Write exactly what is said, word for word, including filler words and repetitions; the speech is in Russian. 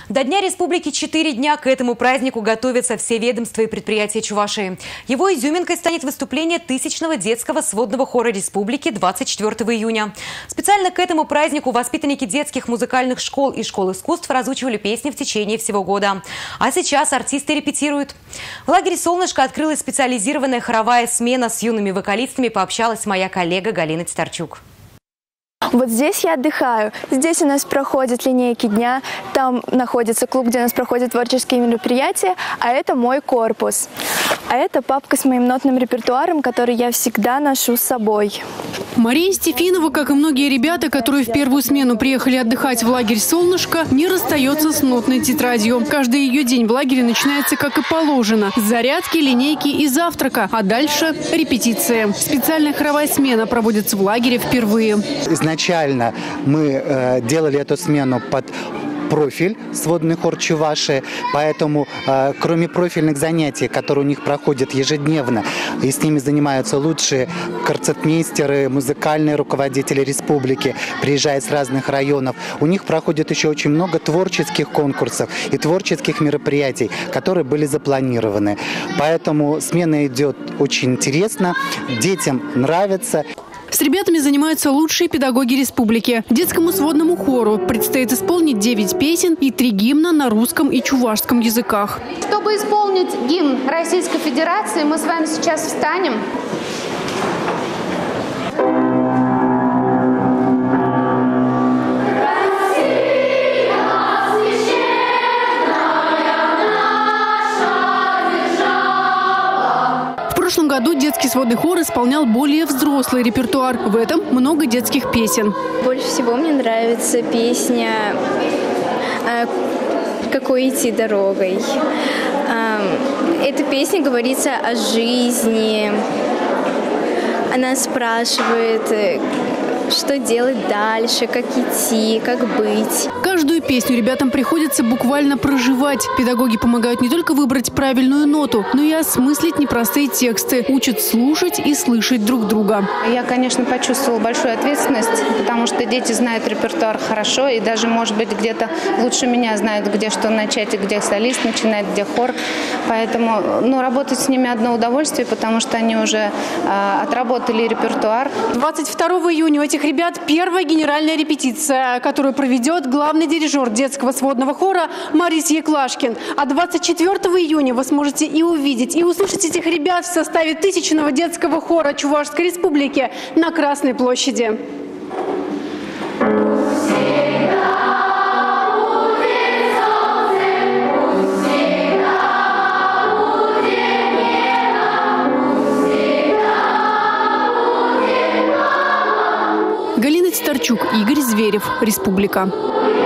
До Дня Республики четыре дня. К этому празднику готовятся все ведомства и предприятия Чувашии. Его изюминкой станет выступление тысячного детского сводного хора республики двадцать четвёртого июня. Специально к этому празднику воспитанники детских музыкальных школ и школ искусств разучивали песни в течение всего года. А сейчас артисты репетируют. В лагере «Солнышко» открылась специализированная хоровая смена. С юными вокалистами пообщалась моя коллега Галина Титарчук. Вот здесь я отдыхаю. Здесь у нас проходят линейки дня. Там находится клуб, где у нас проходят творческие мероприятия. А это мой корпус. А это папка с моим нотным репертуаром, который я всегда ношу с собой. Мария Стефинова, как и многие ребята, которые в первую смену приехали отдыхать в лагерь «Солнышко», не расстается с нотной тетрадью. Каждый ее день в лагере начинается как и положено. С зарядки, линейки и завтрака. А дальше репетиции. Специальная хоровая смена проводится в лагере впервые. Изначально мы э, делали эту смену под профиль сводный хор Чувашии, поэтому э, кроме профильных занятий, которые у них проходят ежедневно, и с ними занимаются лучшие концертмейстеры, музыкальные руководители республики, приезжают с разных районов, у них проходит еще очень много творческих конкурсов и творческих мероприятий, которые были запланированы. Поэтому смена идет очень интересно, детям нравится. С ребятами занимаются лучшие педагоги республики. Детскому сводному хору предстоит исполнить девять песен и три гимна на русском и чувашском языках. Чтобы исполнить гимн Российской Федерации, мы с вами сейчас встанем. В прошлом году детский сводный хор исполнял более взрослый репертуар. В этом много детских песен. Больше всего мне нравится песня «Какой идти дорогой». Эта песня говорится о жизни. Она спрашивает, что делать дальше, как идти, как быть. Каждую песню ребятам приходится буквально проживать. Педагоги помогают не только выбрать правильную ноту, но и осмыслить непростые тексты. Учат слушать и слышать друг друга. Я, конечно, почувствовала большую ответственность, потому что дети знают репертуар хорошо и даже, может быть, где-то лучше меня знают, где что начать и где солист начинает, где хор. Поэтому ну, работать с ними одно удовольствие, потому что они уже э, отработали репертуар. двадцать второго июня у этих ребят первая генеральная репетиция, которую проведет главный дирижер детского сводного хора Марис Яклашкин. А двадцать четвёртого июня вы сможете и увидеть, и услышать этих ребят в составе тысячного детского хора Чувашской республики на Красной площади. Галина Титарчук, Игорь Зверев, Республика.